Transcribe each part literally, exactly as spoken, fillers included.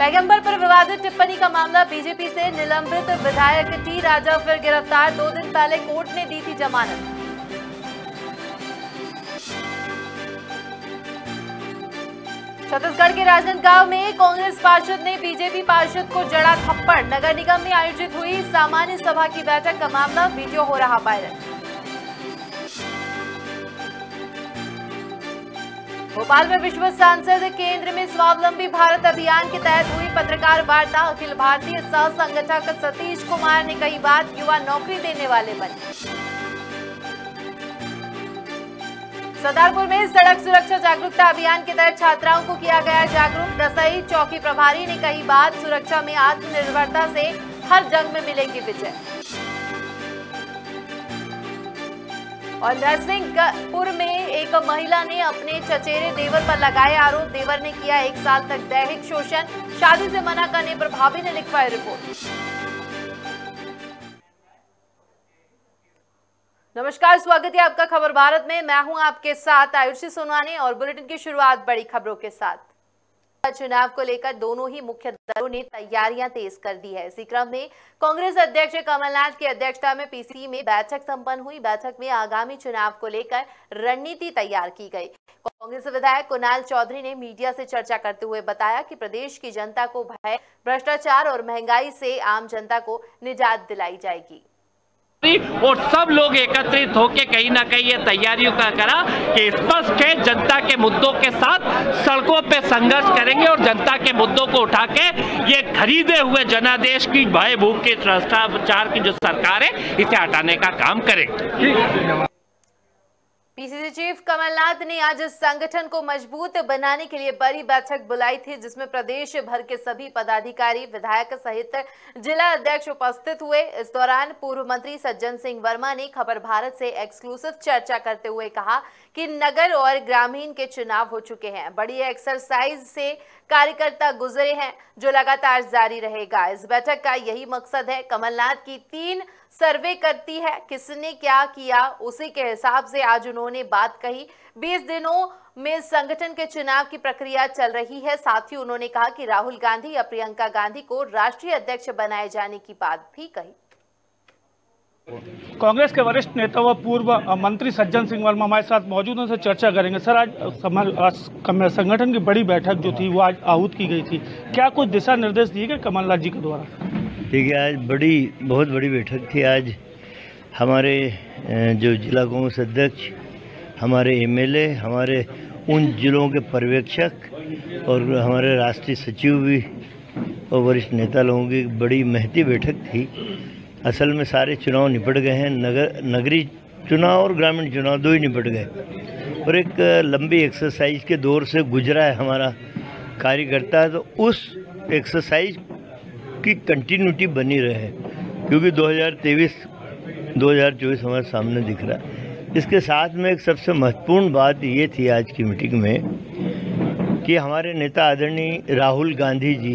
पैगंबर पर विवादित टिप्पणी का मामला, बीजेपी से निलंबित विधायक टी राजा फिर गिरफ्तार। दो दिन पहले कोर्ट ने दी थी जमानत। छत्तीसगढ़ के राजनांदगांव में कांग्रेस पार्षद ने बीजेपी पार्षद को जड़ा थप्पड़। नगर निगम में आयोजित हुई सामान्य सभा की बैठक का मामला, वीडियो हो रहा वायरल। भोपाल में विश्व सांसद केंद्र में स्वावलंबी भारत अभियान के तहत हुई पत्रकार वार्ता। अखिल भारतीय सह संगठक सतीश कुमार ने कही बात, युवा नौकरी देने वाले बने। सरदारपुर में सड़क सुरक्षा जागरूकता अभियान के तहत छात्राओं को किया गया जागरूक। दसई चौकी प्रभारी ने कही बात, सुरक्षा में आत्मनिर्भरता से हर जंग में मिलेगी विजय। और नरसिंहपुर में एक महिला ने अपने चचेरे देवर पर लगाए आरोप। देवर ने किया एक साल तक दैहिक शोषण, शादी से मना करने पर भाभी ने लिखवाई रिपोर्ट। नमस्कार, स्वागत है आपका खबर भारत में। मैं हूं आपके साथ आयुषी सोनवानी और बुलेटिन की शुरुआत बड़ी खबरों के साथ। चुनाव को लेकर दोनों ही मुख्य दलों ने तैयारियां तेज कर दी है। इसी क्रम में कांग्रेस अध्यक्ष कमलनाथ की अध्यक्षता में पीसी में बैठक संपन्न हुई। बैठक में आगामी चुनाव को लेकर रणनीति तैयार की गई। कांग्रेस विधायक कुणाल चौधरी ने मीडिया से चर्चा करते हुए बताया कि प्रदेश की जनता को भय, भ्रष्टाचार और महंगाई से आम जनता को निजात दिलाई जाएगी। और सब लोग एकत्रित होकर कहीं ना कहीं ये तैयारियों का करा कि स्पष्ट है जनता के मुद्दों के साथ सड़कों पे संघर्ष करेंगे और जनता के मुद्दों को उठा के ये खरीदे हुए जनादेश की भय भूख की भ्रष्टाचार की जो सरकार है इसे हटाने का काम करेंगे। पीसीसी चीफ कमलनाथ ने आज इस संगठन को मजबूत बनाने के लिए बड़ी बैठक बुलाई थी, जिसमें प्रदेश भर के सभी पदाधिकारी, विधायक सहित जिला अध्यक्ष उपस्थित हुए। इस दौरान पूर्व मंत्री सज्जन सिंह वर्मा ने खबर भारत से एक्सक्लूसिव चर्चा करते हुए कहा कि नगर और ग्रामीण के चुनाव हो चुके हैं। बड़ी एक्सरसाइज से कार्यकर्ता गुजरे हैं जो लगातार जारी रहेगा। इस बैठक का यही मकसद है। कमलनाथ की तीन सर्वे करती है, किसने क्या किया उसी के हिसाब से आज उन्होंने बात कही। बीस दिनों में संगठन के चुनाव की प्रक्रिया चल रही है। साथ ही उन्होंने कहा कि राहुल गांधी या प्रियंका गांधी को राष्ट्रीय अध्यक्ष बनाए जाने की बात भी कही। कांग्रेस के वरिष्ठ नेता व पूर्व मंत्री सज्जन सिंह वर्मा हमारे साथ मौजूद हैं, से चर्चा करेंगे। सर, आज संगठन की बड़ी बैठक जो थी वो आज आहूत की गई थी, क्या कुछ दिशा निर्देश दिए गए कमलनाथ जी के द्वारा? देखिए, आज बड़ी बहुत बड़ी बैठक थी। आज हमारे जो जिला कांग्रेस अध्यक्ष, हमारे एमएलए, हमारे उन जिलों के पर्यवेक्षक और हमारे राष्ट्रीय सचिव भी और वरिष्ठ नेता लोगों की बड़ी महती बैठक थी। असल में सारे चुनाव निपट गए हैं, नगर नगरीय चुनाव और ग्रामीण चुनाव दो ही निपट गए और एक लंबी एक्सरसाइज के दौर से गुजरा है हमारा कार्यकर्ता। तो उस एक्सरसाइज की कंटिन्यूटी बनी रहे, क्योंकि दो हज़ार तेईस दो हज़ार चौबीस हमारे सामने दिख रहा है। इसके साथ में एक सबसे महत्वपूर्ण बात ये थी आज की मीटिंग में कि हमारे नेता आदरणीय राहुल गांधी जी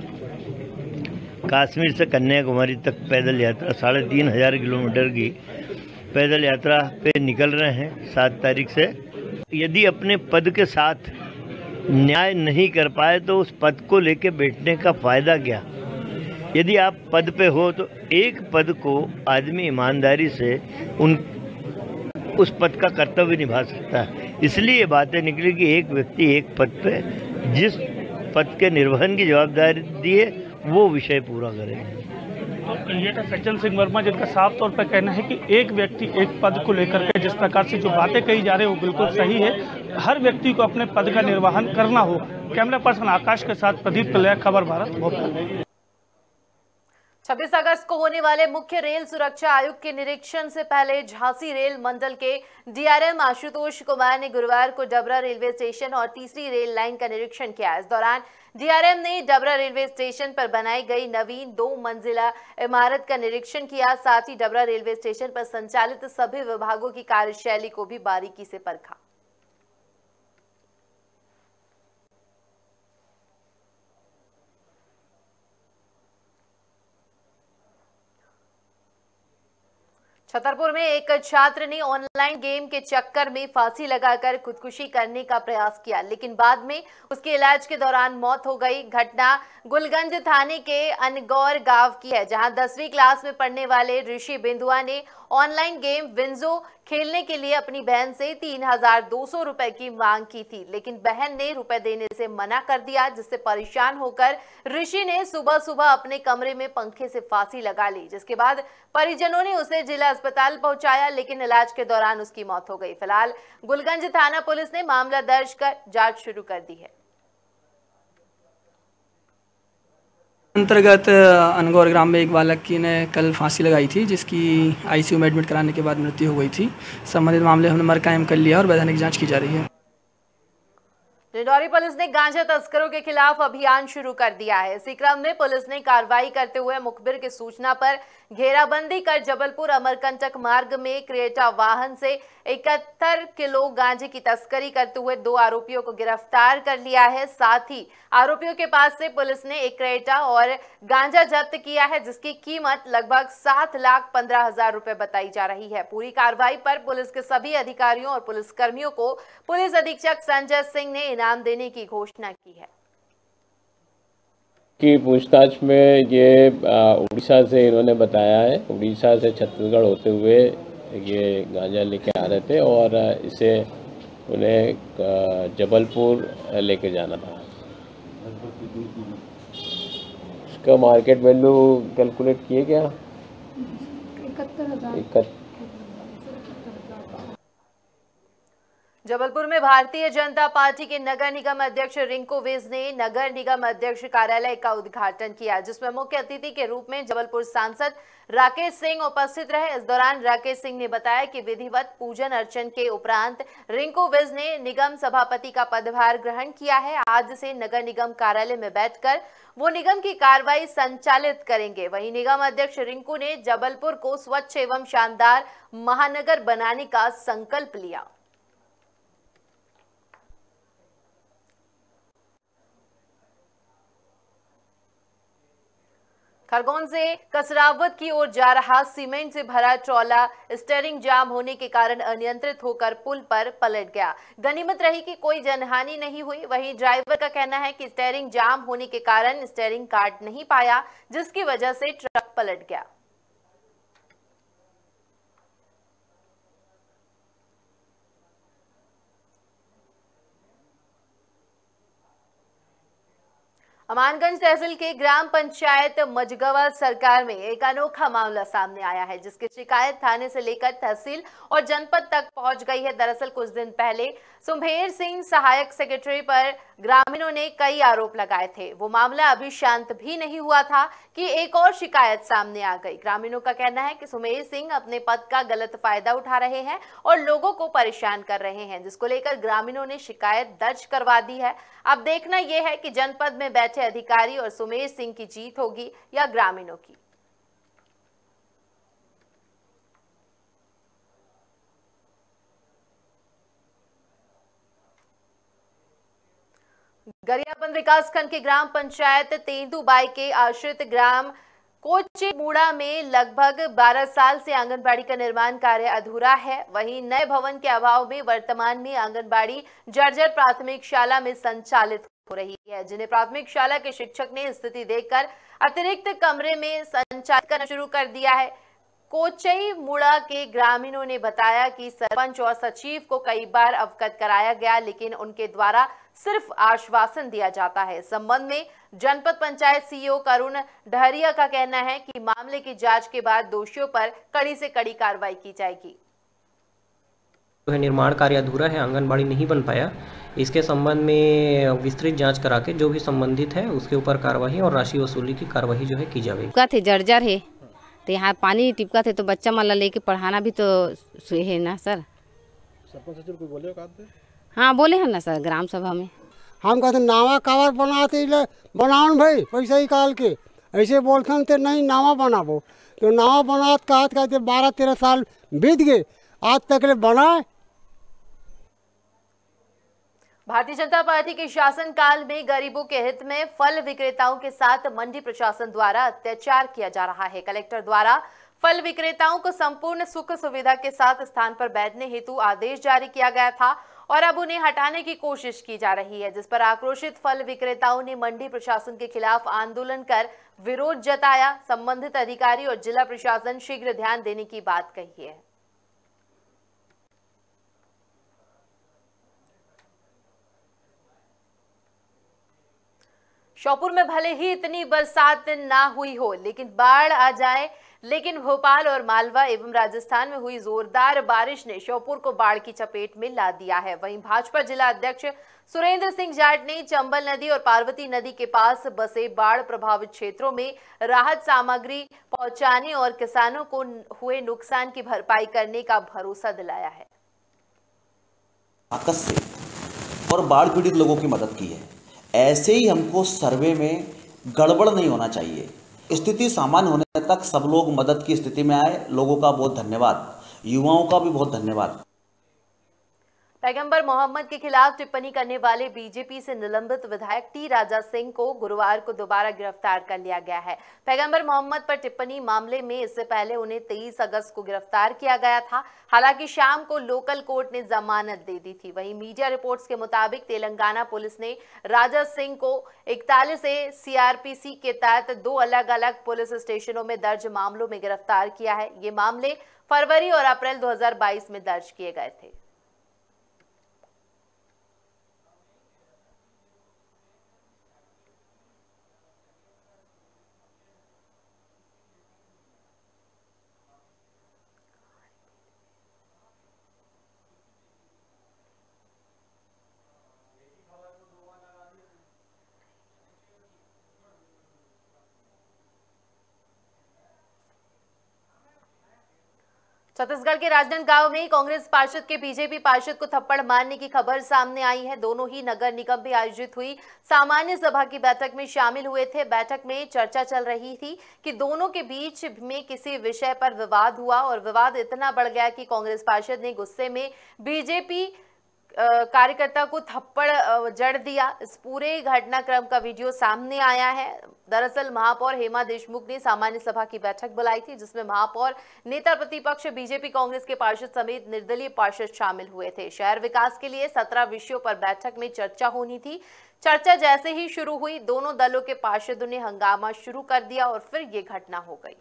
कश्मीर से कन्याकुमारी तक पैदल यात्रा, साढ़े तीन हजार किलोमीटर की पैदल यात्रा पे निकल रहे हैं सात तारीख से। यदि अपने पद के साथ न्याय नहीं कर पाए तो उस पद को लेके बैठने का फायदा क्या? यदि आप पद पे हो तो एक पद को आदमी ईमानदारी से उन उस पद का कर्तव्य निभा सकता है। इसलिए बातें निकली कि एक व्यक्ति एक पद पे जिस पद के निर्वहन की जवाबदारी दी है वो विषय पूरा करें। ये था सज्जन सिंह वर्मा, जिनका साफ तौर पर कहना है कि एक व्यक्ति एक पद को लेकर के जिस प्रकार से जो बातें कही जा रही है वो बिल्कुल सही है। हर व्यक्ति को अपने पद का निर्वहन करना होगा। कैमरा पर्सन आकाश के साथ प्रदीप तलैया, खबर भारत, भोपाल। छब्बीस अगस्त को होने वाले मुख्य रेल सुरक्षा आयुक्त के निरीक्षण से पहले झांसी रेल मंडल के डीआरएम आशुतोष कुमार ने गुरुवार को डबरा रेलवे स्टेशन और तीसरी रेल लाइन का निरीक्षण किया। इस दौरान डीआरएम ने डबरा रेलवे स्टेशन पर बनाई गई नवीन दो मंजिला इमारत का निरीक्षण किया। साथ ही डबरा रेलवे स्टेशन पर संचालित सभी विभागों की कार्यशैली को भी बारीकी से परखा। छतरपुर में एक छात्र ने ऑनलाइन गेम के चक्कर में फांसी लगाकर खुदकुशी करने का प्रयास किया, लेकिन बाद में उसके इलाज के दौरान मौत हो गई। घटना गुलगंज थाने के अनगौर गांव की है, जहां दसवीं क्लास में पढ़ने वाले ऋषि बिंदुआ ने ऑनलाइन गेम विंजो खेलने के लिए अपनी बहन से तीन हजार दो सौ रुपए की मांग की थी, लेकिन बहन ने रुपए देने से मना कर दिया, जिससे परेशान होकर ऋषि ने सुबह सुबह अपने कमरे में पंखे से फांसी लगा ली, जिसके बाद परिजनों ने उसे जिला अस्पताल पहुंचाया, लेकिन इलाज के दौरान उसकी मौत हो गई। फिलहाल गुलगंज थाना पुलिस ने मामला दर्ज कर जांच शुरू कर दी है। अंतर्गत अनगौर ग्राम में एक बालक की ने कल फांसी लगाई थी, जिसकी आईसीयू में एडमिट कराने के बाद मृत्यु हो गई थी। संबंधित मामले हमने मर कायम कर लिया और वैधानिक जांच की जा रही है। डिंडौरी पुलिस ने गांजा तस्करों के खिलाफ अभियान शुरू कर दिया है। इसी क्रम में पुलिस ने कार्रवाई करते हुए मुखबिर की सूचना पर घेराबंदी कर जबलपुर अमरकंटक मार्ग में क्रेटा वाहन से इकहत्तर किलो गांजे की तस्करी करते हुए दो आरोपियों को गिरफ्तार कर लिया है। साथ ही आरोपियों के पास से पुलिस ने एक क्रेटा और गांजा जब्त किया है, जिसकी कीमत लगभग सात लाख पंद्रह हजार रुपए बताई जा रही है। पूरी कार्रवाई पर पुलिस के सभी अधिकारियों और पुलिसकर्मियों को पुलिस अधीक्षक संजय सिंह ने इनाम देने की घोषणा की है। की पूछताछ में ये उड़ीसा से इन्होंने बताया है, उड़ीसा से छत्तीसगढ़ होते हुए ये गांजा लेके आ रहे थे और इसे उन्हें जबलपुर लेके जाना था। इसका मार्केट वैल्यू कैलकुलेट किए क्या? इकहत्तर हजार। जबलपुर में भारतीय जनता पार्टी के नगर निगम अध्यक्ष रिंकू विज ने नगर निगम अध्यक्ष कार्यालय का उद्घाटन किया, जिसमें मुख्य अतिथि के रूप में जबलपुर सांसद राकेश सिंह उपस्थित रहे। इस दौरान राकेश सिंह ने बताया कि विधिवत पूजन अर्चन के उपरांत रिंकू विज ने निगम सभापति का पदभार ग्रहण किया है। आज से नगर निगम कार्यालय में बैठकर वो निगम की कार्रवाई संचालित करेंगे। वहीं निगम अध्यक्ष रिंकू ने जबलपुर को स्वच्छ एवं शानदार महानगर बनाने का संकल्प लिया। खरगोन से कसरावत की ओर जा रहा सीमेंट से भरा ट्रॉला स्टीयरिंग जाम होने के कारण अनियंत्रित होकर पुल पर पलट गया। गनीमत रही कि कोई जनहानि नहीं हुई। वहीं ड्राइवर का कहना है कि स्टीयरिंग जाम होने के कारण स्टीयरिंग काट नहीं पाया, जिसकी वजह से ट्रक पलट गया। अमानगंज तहसील के ग्राम पंचायत मजगवा सरकार में एक अनोखा मामला सामने आया है, जिसकी शिकायत थाने से लेकर तहसील और जनपद तक पहुंच गई है। दरअसल कुछ दिन पहले सुमेर सिंह सहायक सेक्रेटरी पर ग्रामीणों ने कई आरोप लगाए थे। वो मामला अभी शांत भी नहीं हुआ था कि एक और शिकायत सामने आ गई। ग्रामीणों का कहना है कि सुमेर सिंह अपने पद का गलत फायदा उठा रहे हैं और लोगों को परेशान कर रहे हैं, जिसको लेकर ग्रामीणों ने शिकायत दर्ज करवा दी है। अब देखना यह है कि जनपद में बैठे अधिकारी और सुमेर सिंह की जीत होगी या ग्रामीणों की। गरियाबंद विकासखंड के ग्राम पंचायत तेंदुबाई के आश्रित ग्राम कोचेमुड़ा में लगभग बारह साल से आंगनबाड़ी का निर्माण कार्य अधूरा है। वहीं नए भवन के अभाव में वर्तमान में आंगनबाड़ी जर्जर प्राथमिक शाला में संचालित हो रही है, जिन्हें प्राथमिक शाला के शिक्षक ने स्थिति देखकर अतिरिक्त कमरे में संचालित करना शुरू कर दिया है। कोचेमुड़ा के ग्रामीणों ने बताया कि सरपंच और सचिव को कई बार अवगत कराया गया, लेकिन उनके द्वारा सिर्फ आश्वासन दिया जाता है। इस संबंध में जनपद पंचायत सीईओ करुण डहरिया का कहना है कि मामले की जांच के बाद दोषियों पर कड़ी से कड़ी कार्रवाई की जाएगी। निर्माण कार्य अधूरा है, आंगनबाड़ी नहीं बन पाया। इसके संबंध में विस्तृत जांच करा के जो भी संबंधित है उसके ऊपर कार्रवाई और राशि वसूली की कार्रवाई जो है की जाएगी। थे जर्जर है तो यहाँ पानी टिपका थे तो बच्चा मान लेके पढ़ाना भी तो है ना सर। सरपंच सचिव को बोले का? हाँ बोले हैं ना सर ग्राम सभा में। हम कहते नावा कावर बनाते बनाओ भाई पैसा निकाल के, ऐसे बोलते थे नहीं नावा बनाबो तो नावा बनात कहते कहते बारह तेरह साल बीत गए, आज तक ले बनाए। भारतीय जनता पार्टी के शासनकाल में गरीबों के हित में फल विक्रेताओं के साथ मंडी प्रशासन द्वारा अत्याचार किया जा रहा है। कलेक्टर द्वारा फल विक्रेताओं को संपूर्ण सुख सुविधा के साथ स्थान पर बैठने हेतु आदेश जारी किया गया था और अब उन्हें हटाने की कोशिश की जा रही है, जिस पर आक्रोशित फल विक्रेताओं ने मंडी प्रशासन के खिलाफ आंदोलन कर विरोध जताया। संबंधित अधिकारी और जिला प्रशासन शीघ्र ध्यान देने की बात कही है। श्योपुर में भले ही इतनी बरसात ना हुई हो, लेकिन बाढ़ आ जाए, लेकिन भोपाल और मालवा एवं राजस्थान में हुई जोरदार बारिश ने श्योपुर को बाढ़ की चपेट में ला दिया है। वहीं भाजपा जिला अध्यक्ष सुरेंद्र सिंह जाट ने चंबल नदी और पार्वती नदी के पास बसे बाढ़ प्रभावित क्षेत्रों में राहत सामग्री पहुंचाने और किसानों को हुए नुकसान की भरपाई करने का भरोसा दिलाया है। ताकत से और बाढ़ पीड़ित लोगों की मदद की है। ऐसे ही हमको सर्वे में गड़बड़ नहीं होना चाहिए। स्थिति सामान्य होने तक सब लोग मदद की स्थिति में आए। लोगों का बहुत धन्यवाद, युवाओं का भी बहुत धन्यवाद। पैगंबर मोहम्मद के खिलाफ टिप्पणी करने वाले बीजेपी से निलंबित विधायक टी राजा सिंह को गुरुवार को दोबारा गिरफ्तार कर लिया गया है। पैगंबर मोहम्मद पर टिप्पणी मामले में इससे पहले उन्हें तेईस अगस्त को गिरफ्तार किया गया था। हालांकि शाम को लोकल कोर्ट ने जमानत दे दी थी। वहीं मीडिया रिपोर्ट्स के मुताबिक तेलंगाना पुलिस ने राजा सिंह को इकतालीस ए सीआरपीसी के तहत दो अलग अलग पुलिस स्टेशनों में दर्ज मामलों में गिरफ्तार किया है। ये मामले फरवरी और अप्रैल दो हजार बाईस में दर्ज किए गए थे। छत्तीसगढ़ के राजनांदगांव में कांग्रेस पार्षद के बीजेपी पार्षद को थप्पड़ मारने की खबर सामने आई है। दोनों ही नगर निगम में आयोजित हुई सामान्य सभा की बैठक में शामिल हुए थे। बैठक में चर्चा चल रही थी कि दोनों के बीच में किसी विषय पर विवाद हुआ और विवाद इतना बढ़ गया कि कांग्रेस पार्षद ने गुस्से में बीजेपी कार्यकर्ता को थप्पड़ जड़ दिया। इस पूरे घटनाक्रम का वीडियो सामने आया है। दरअसल महापौर हेमा देशमुख ने सामान्य सभा की बैठक बुलाई थी, जिसमें महापौर, नेता प्रतिपक्ष, बीजेपी कांग्रेस के पार्षद समेत निर्दलीय पार्षद शामिल हुए थे। शहर विकास के लिए सत्रह विषयों पर बैठक में चर्चा होनी थी। चर्चा जैसे ही शुरू हुई, दोनों दलों के पार्षदों ने हंगामा शुरू कर दिया और फिर ये घटना हो गई।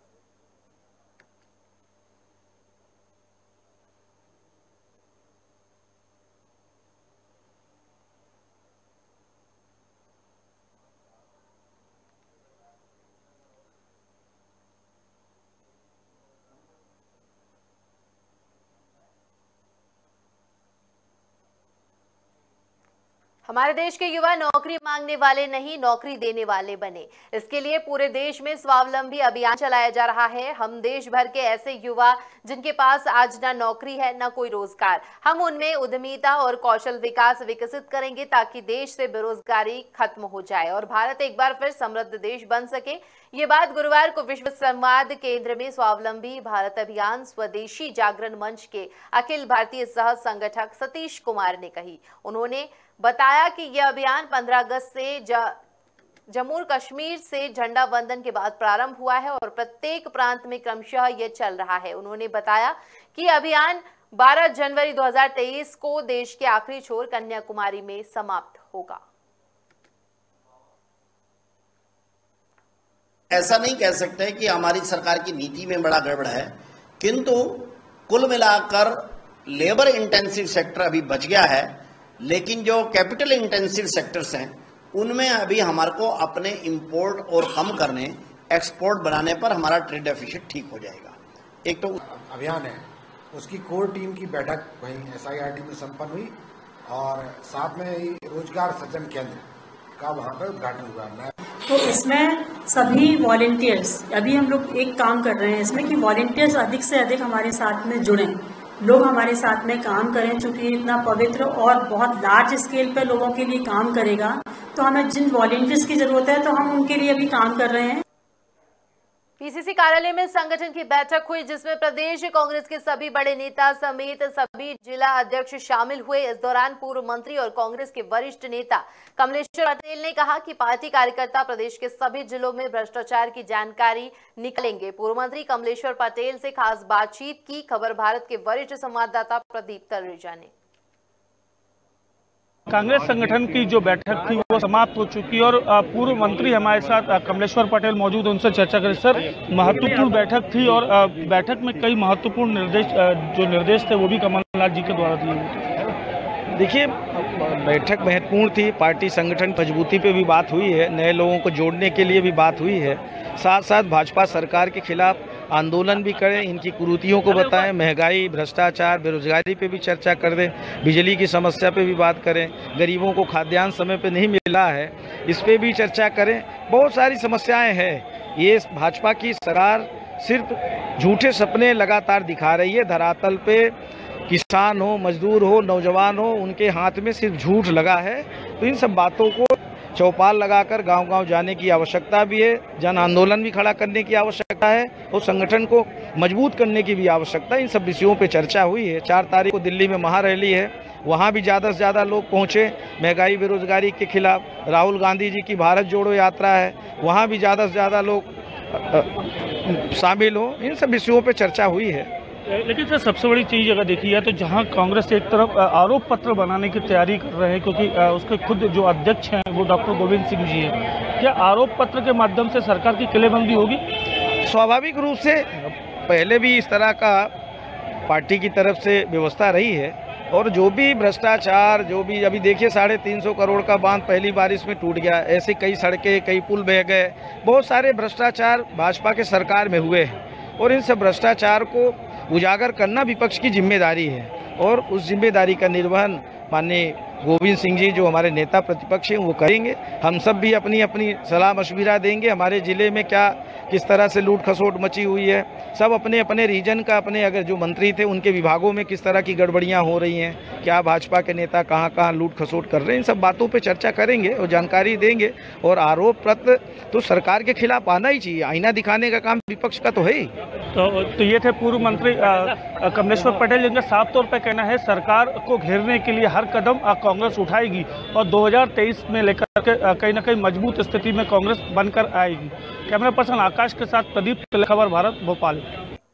हमारे देश के युवा नौकरी मांगने वाले नहीं, नौकरी देने वाले बने। इसके लिए पूरे देश में स्वावलंबी अभियान चलाया जा रहा है। हम देश भर के ऐसे युवा जिनके पास आज ना नौकरी है ना कोई रोजगार, हम उनमें उद्यमिता और कौशल विकास विकसित करेंगे ताकि देश से बेरोजगारी खत्म हो जाए और भारत एक बार फिर समृद्ध देश बन सके। ये बात गुरुवार को विश्व संवाद केंद्र में स्वावलंबी भारत अभियान स्वदेशी जागरण मंच के अखिल भारतीय सह संगठक सतीश कुमार ने कही। उन्होंने बताया कि यह अभियान पंद्रह अगस्त से जम्मू कश्मीर से झंडा वंदन के बाद प्रारंभ हुआ है और प्रत्येक प्रांत में क्रमशः यह चल रहा है। उन्होंने बताया कि अभियान बारह जनवरी दो हज़ार तेईस को देश के आखिरी छोर कन्याकुमारी में समाप्त होगा। ऐसा नहीं कह सकते कि हमारी सरकार की नीति में बड़ा गड़बड़ है, किंतु कुल मिलाकर लेबर इंटेंसिव सेक्टर अभी बच गया है, लेकिन जो कैपिटल इंटेंसिव सेक्टर्स हैं उनमें अभी हमारे को अपने इंपोर्ट और कम करने, एक्सपोर्ट बनाने पर हमारा ट्रेड डेफिसिट ठीक हो जाएगा। एक तो अभियान है, उसकी कोर टीम की बैठक वहीं एस आई आर टी में संपन्न हुई और साथ में ही रोजगार सृजन केंद्र का वहाँ पर उद्घाटन हुआ। तो इसमें सभी वॉलेंटियर्स, अभी हम लोग एक काम कर रहे हैं इसमें कि वॉलेंटियर्स अधिक से अधिक हमारे साथ में जुड़ें, लोग हमारे साथ में काम करें। चूंकि इतना पवित्र और बहुत लार्ज स्केल पे लोगों के लिए काम करेगा, तो हमें जिन वॉलेंटियर्स की जरूरत है तो हम उनके लिए भी काम कर रहे हैं। पीसीसी कार्यालय में संगठन की बैठक हुई जिसमें प्रदेश कांग्रेस के सभी बड़े नेता समेत सभी जिला अध्यक्ष शामिल हुए। इस दौरान पूर्व मंत्री और कांग्रेस के वरिष्ठ नेता कमलेश्वर पटेल ने कहा कि पार्टी कार्यकर्ता प्रदेश के सभी जिलों में भ्रष्टाचार की जानकारी निकालेंगे। पूर्व मंत्री कमलेश्वर पटेल से खास बातचीत की। खबर भारत के वरिष्ठ संवाददाता प्रदीप तलरेजा ने। कांग्रेस संगठन की जो बैठक थी वो समाप्त हो चुकी और पूर्व मंत्री हमारे साथ कमलेश्वर पटेल मौजूद, उनसे चर्चा करें। सर, महत्वपूर्ण बैठक थी और बैठक में कई महत्वपूर्ण निर्देश जो निर्देश थे वो भी कमलनाथ जी के द्वारा दिए गए। देखिए, बैठक महत्वपूर्ण थी। पार्टी संगठन मजबूती पे भी बात हुई है, नए लोगों को जोड़ने के लिए भी बात हुई है। साथ साथ भाजपा सरकार के खिलाफ आंदोलन भी करें, इनकी कुरीतियों को बताएं, महंगाई, भ्रष्टाचार, बेरोजगारी पे भी चर्चा कर दें, बिजली की समस्या पे भी बात करें, गरीबों को खाद्यान्न समय पे नहीं मिला है इस पे भी चर्चा करें। बहुत सारी समस्याएं हैं। ये भाजपा की सरकार सिर्फ झूठे सपने लगातार दिखा रही है। धरातल पे किसान हो, मजदूर हो, नौजवान हो, उनके हाथ में सिर्फ झूठ लगा है। तो इन सब बातों को चौपाल लगाकर गांव-गांव जाने की आवश्यकता भी है, जन आंदोलन भी खड़ा करने की आवश्यकता है और संगठन को मजबूत करने की भी आवश्यकता है। इन सब विषयों पे चर्चा हुई है। चार तारीख को दिल्ली में महारैली है, वहाँ भी ज़्यादा से ज़्यादा लोग पहुँचे। महंगाई, बेरोजगारी के खिलाफ राहुल गांधी जी की भारत जोड़ो यात्रा है, वहाँ भी ज़्यादा से ज़्यादा लोग शामिल हो। इन सब विषयों पर चर्चा हुई है। लेकिन सर, सबसे बड़ी चीज़ अगर देखी जाए तो जहां कांग्रेस एक तरफ आरोप पत्र बनाने की तैयारी कर रहे हैं, क्योंकि उसके खुद जो अध्यक्ष हैं वो डॉक्टर गोविंद सिंह जी हैं, क्या आरोप पत्र के माध्यम से सरकार की किलेबंदी होगी? स्वाभाविक रूप से पहले भी इस तरह का पार्टी की तरफ से व्यवस्था रही है और जो भी भ्रष्टाचार, जो भी अभी देखिए साढ़े तीन सौ करोड़ का बांध पहली बारिश में टूट गया, ऐसे कई सड़कें, कई पुल बह गए। बहुत सारे भ्रष्टाचार भाजपा के सरकार में हुए हैं और इन सब भ्रष्टाचार को उजागर करना विपक्ष की जिम्मेदारी है और उस जिम्मेदारी का निर्वहन माननीय गोविंद सिंह जी जो हमारे नेता प्रतिपक्ष हैं वो करेंगे। हम सब भी अपनी अपनी सलाह मशविरा देंगे। हमारे ज़िले में क्या किस तरह से लूट खसोट मची हुई है, सब अपने अपने रीजन का, अपने अगर जो मंत्री थे उनके विभागों में किस तरह की गड़बड़ियां हो रही हैं, क्या भाजपा के नेता कहां कहां लूट खसोट कर रहे हैं, इन सब बातों पे चर्चा करेंगे और जानकारी देंगे। और आरोप पत्र तो सरकार के खिलाफ आना ही चाहिए, आईना दिखाने का काम विपक्ष का तो है ही। तो, तो ये थे पूर्व मंत्री कमलेश्वर पटेल, जिनका साफ तौर पर कहना है सरकार को घेरने के लिए हर कदम कांग्रेस उठाएगी और दो हज़ार तेईस में लेकर के कहीं ना कहीं मजबूत स्थिति में कांग्रेस बनकर आएगी। कैमरा पर्सन आकाश के साथ प्रदीप, खबर भारत, भोपाल।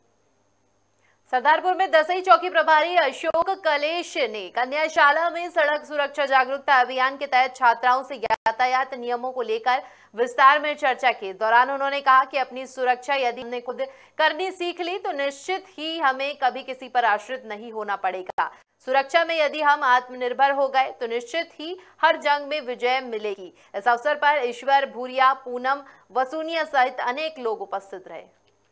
सरदारपुर में दसई चौकी प्रभारी अशोक कलेश ने कन्याशाला में सड़क सुरक्षा जागरूकता अभियान के तहत छात्राओं से यातायात नियमों को लेकर विस्तार में चर्चा की। दौरान उन्होंने कहा कि अपनी सुरक्षा यदि हमने खुद करनी सीख ली तो निश्चित ही हमें कभी किसी पर आश्रित नहीं होना पड़ेगा। सुरक्षा में यदि हम आत्मनिर्भर हो गए तो निश्चित ही हर जंग में विजय मिलेगी। इस अवसर पर ईश्वर भूरिया, पूनम वसूनिया सहित अनेक लोग उपस्थित रहे।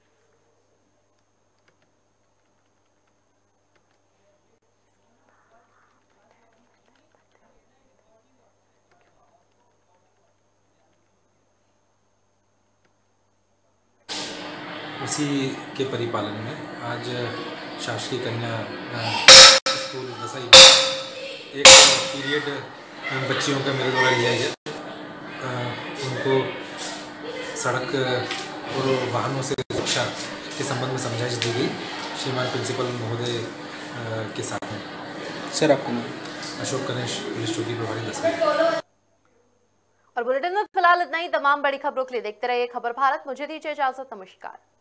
उसी के परिपालन में आज शासकीय कन्या स्कूल दसई में एक पीरियड बच्चियों का मेरे द्वारा लिया गया। उनको सड़क और वाहनों से सुरक्षा के संबंध में समझाइश दी गई श्रीमान प्रिंसिपल महोदय के साथ में। सर, आपका नाम? अशोक कलेश, पुलिस चौकी प्रभारी दसई। और बुलेटिन में फिलहाल इतना ही। तमाम बड़ी खबरों के लिए देखते रहिए खबर भारत। मुझे दीजिए इजाजत, नमस्कार।